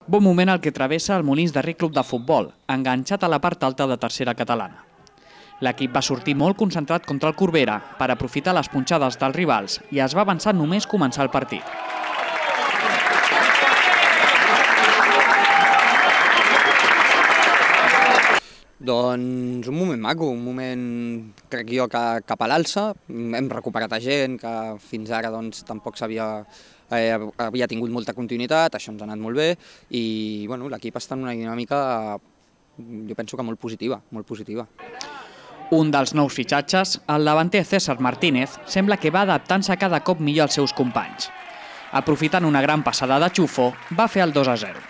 Bon moment el que travessa el Molins de Rei Club de Futbol, enganxat a la part alta de tercera catalana. L'equip va sortir molt concentrat contra el Corbera per aprofitar les punxades dels rivals i es va avançar només començar el partit. Doncs un moment maco, un moment, crec jo, que cap a l'alça. Hem recuperat a gent que fins ara tampoc havia tingut molta continuïtat, això ens ha anat molt bé i l'equip està en una dinàmica, jo penso que molt positiva, molt positiva. Un dels nous fitxatges, el davanter César Martínez, sembla que va adaptant-se cada cop millor als seus companys. Aprofitant una gran passada de Chufo, va fer el 2-0.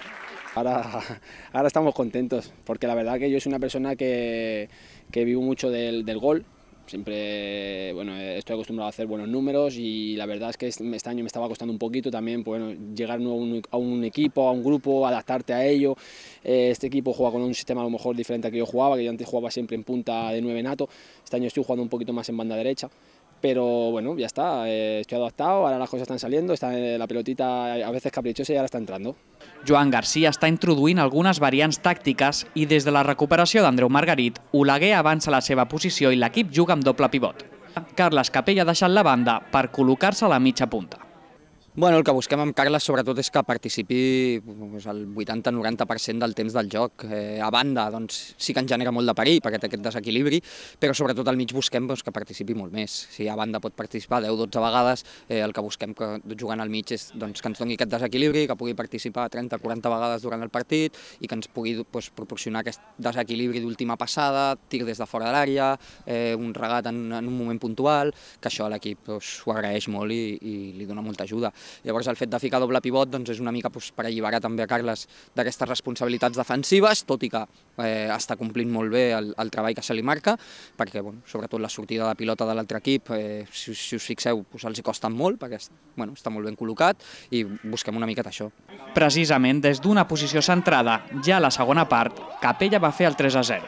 Ahora estamos contentos, porque la verdad que yo soy una persona que vivo mucho del gol. Siempre estoy acostumbrado a hacer buenos números y la verdad es que este año me estaba costando un poquito también llegar a un equipo, a un grupo, adaptarte a ello. Este equipo juega con un sistema a lo mejor diferente al que yo jugaba, que yo antes jugaba siempre en punta de 9 nato. Este año estoy jugando un poquito más en banda derecha. Pero bueno, ya está, estoy adaptado, ahora las cosas están saliendo, la pelotita a veces caprichosa y ahora está entrando. Joan Garcia està introduint algunes variants tàctiques i des de la recuperació d'Andreu Margarit, Oleguer avança la seva posició i l'equip juga amb doble pivot. Carles Capella ha deixat la banda per col·locar-se a la mitja punta. El que busquem amb Carles sobretot és que participi el 80-90% del temps del joc. A banda sí que ens genera molt de perill perquè té aquest desequilibri, però sobretot al mig busquem que participi molt més. Si a banda pot participar 10-12 vegades, el que busquem jugant al mig és que ens doni aquest desequilibri, que pugui participar 30-40 vegades durant el partit i que ens pugui proporcionar aquest desequilibri d'última passada, tir des de fora de l'àrea, un regat en un moment puntual, que això a l'equip ho agraeix molt i li dona molta ajuda. Llavors el fet de ficar doble pivot és una mica per alliberar també a Carles d'aquestes responsabilitats defensives, tot i que està complint molt bé el treball que se li marca, perquè sobretot la sortida de pilota de l'altre equip, si us fixeu, els hi costa molt, perquè està molt ben col·locat i busquem una miqueta això. Precisament des d'una posició centrada, ja a la segona part, Capella va fer el 3-0.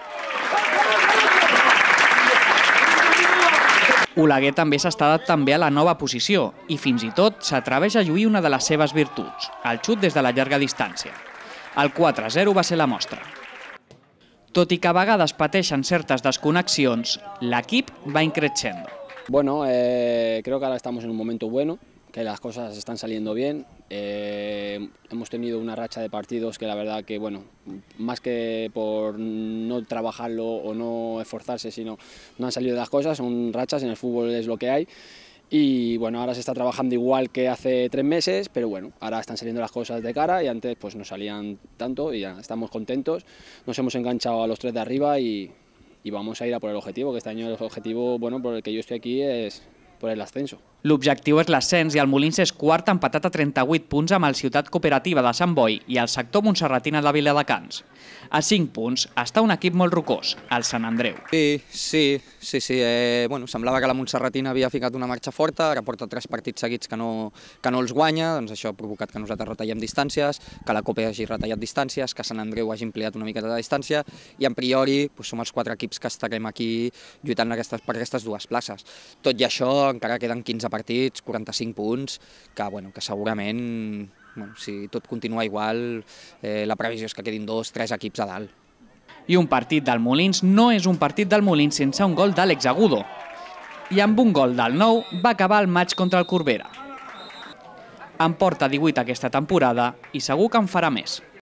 Oleguer també s'està adaptant bé a la nova posició i fins i tot s'atreveix a lluir una de les seves virtuts, el xut des de la llarga distància. El 4-0 va ser la mostra. Tot i que a vegades pateixen certes desconnexions, l'equip va increixendo. Creo que ahora estamos en un momento bueno, que las cosas están saliendo bien. Hemos tenido una racha de partidos que la verdad que, más que por no trabajarlo o no esforzarse, sino no han salido las cosas, son rachas, en el fútbol es lo que hay. Y ahora se está trabajando igual que hace 3 meses, pero ahora están saliendo las cosas de cara y antes no salían tanto y ya estamos contentos. Nos hemos enganchado a los 3 de arriba y vamos a ir a por el objetivo, que este año el objetivo por el que yo estoy aquí es por el ascenso. L'objectiu és l'ascens i el Molins és quart empatat a 38 punts amb el Ciutat Cooperativa de Sant Boi i el sector montserratina de Viladecans. A 5 punts està un equip molt rocós, el Sant Andreu. Sí. Semblava que la montserratina havia ficat una marxa forta, ara porta 3 partits seguits que no els guanya, això ha provocat que nosaltres retallem distàncies, que la Copa hagi retallat distàncies, que Sant Andreu hagi ampliat una miqueta de distància i en priori som els 4 equips que estarem aquí lluitant per aquestes 2 places. Tot i això encara queden 15 partits, 45 punts, que segurament, si tot continua igual, la previsió és que quedin 2-3 equips a dalt. I un partit del Molins no és un partit del Molins sense un gol d'Àlex Agudo. I amb un gol del nou va acabar el maig contra el Corbera. En porta 18 aquesta temporada i segur que en farà més.